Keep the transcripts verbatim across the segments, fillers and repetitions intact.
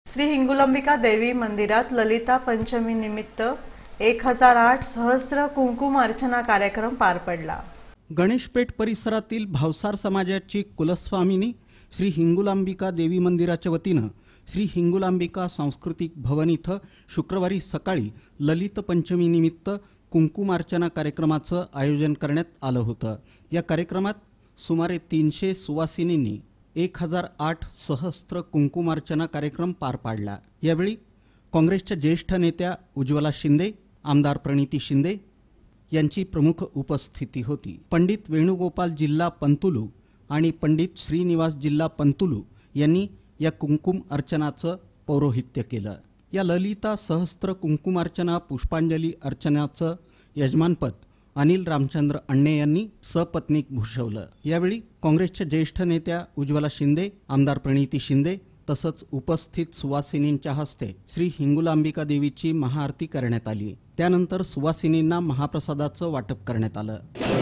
श्री हिंगुलांबिका देवी मंदिरात ललिता पंचमी निमित्त एक हजार आठ सहस्र कुंकुम अर्चना कार्यक्रम पार पडला। गणेशपेठ परिसरातील भावसार समाजाची कुलस्वामिनी श्री हिंगुलांबिका देवी मंदिराच्या वतीनं श्री हिंगुलांबिका सांस्कृतिक भवन इथं शुक्रवारी सकाळी ललित पंचमी निमित्त कुंकुमार्चना कार्यक्रमाचं आयोजन करण्यात आलं होतं। या कार्यक्रमात सुमारे तीनशे सुवासिनींनी एक हजार आठ सहस्त्र कुंकुमार्चना कार्यक्रम पार पाडला। यावेळी काँग्रेसच्या ज्येष्ठ नेत्या उज्ज्वला शिंदे, आमदार प्रणिती शिंदे यांची प्रमुख उपस्थिती होती। पंडित वेणुगोपाल जिल्हा पंतुलू आणि पंडित श्रीनिवास जिल्हा पंतुलू यांनी या कुंकुम अर्चनाचं पौरोहित्य केलं। या ललिता सहस्त्र कुंकुमार्चना पुष्पांजली अर्चनाचं यजमानपद अनिल रामचंद्र अण्णे यांनी सपत्नीक भूषवलं। यावेळी काँग्रेसच्या ज्येष्ठ नेत्या उज्ज्वला शिंदे, आमदार प्रणिती शिंदे तसंच उपस्थित सुवासिनींच्या हस्ते श्री हिंगुलांबिका देवीची महाआरती करण्यात आली। त्यानंतर सुवासिनींना महाप्रसादाचं वाटप करण्यात आलं।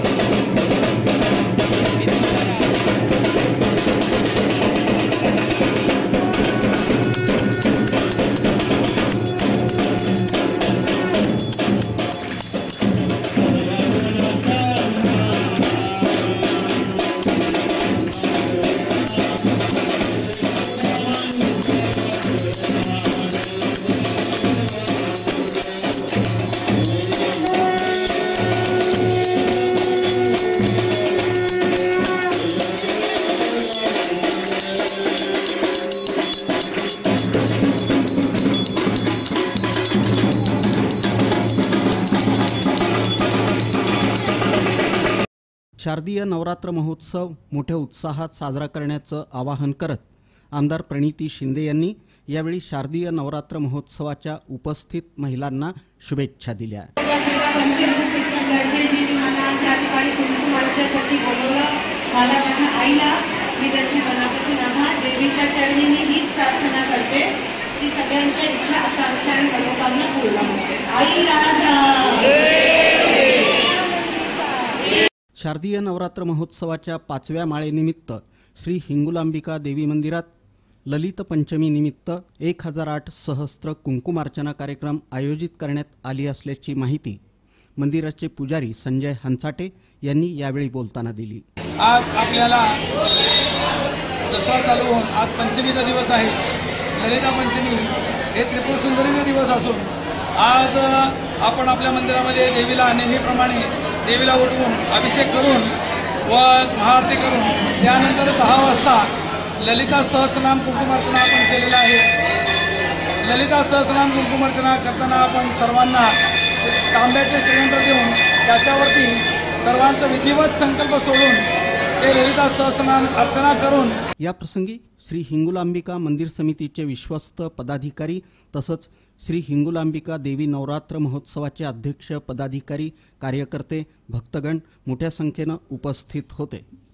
शारदीय नवरात्र महोत्सव मोठ्या उत्साहात साजरा करण्याचं आवाहन करत आमदार प्रणिती शिंदे यांनी यावेळी शारदीय नवरात्र महोत्सवाच्या उपस्थित महिलांना शुभेच्छा दिल्या। शारदीय नवरात्र महोत्सवाच्या पाचव्या माळेनिमित्त श्री हिंगुलांबिका देवी मंदिरात ललित पंचमी निमित्त एक हजार आठ सहस्त्र कुंकुमार्चना कार्यक्रम आयोजित करण्यात आली असल्याची माहिती मंदिराचे पुजारी संजय हंचाटे यांनी यावेळी बोलताना दिली। आज आपल्याला दसरा चालू होऊन आज पंचमीचा दिवस आहे। ललिता पंचमी हे त्रिपुर सुंदरीचा दिवस असून आज आपण आपल्या मंदिरामध्ये देवीला नेहमीप्रमाणे देवीला उठवून अभिषेक करून व महाआरती करून त्यानंतर दहा वाजता ललिता सहस्रनाम कुंकुमार्चना आपण केलेला आहे। ललिता सहस्रनाम कुंकुमार्चना करताना आपण सर्वांना तांब्याचे सिलेंडर देऊन त्याच्यावरती सर्वांचा विधिवत संकल्प सोडून ते ललिता सहस्रनाम अर्चना करून या प्रसंगी श्री हिंगुलांबिका मंदिर समितीचे विश्वस्त पदाधिकारी तसंच श्री हिंगुलांबिका देवी नवरात्र महोत्सवाचे अध्यक्ष पदाधिकारी कार्यकर्ते भक्तगण मोठ्या संख्येनं उपस्थित होते।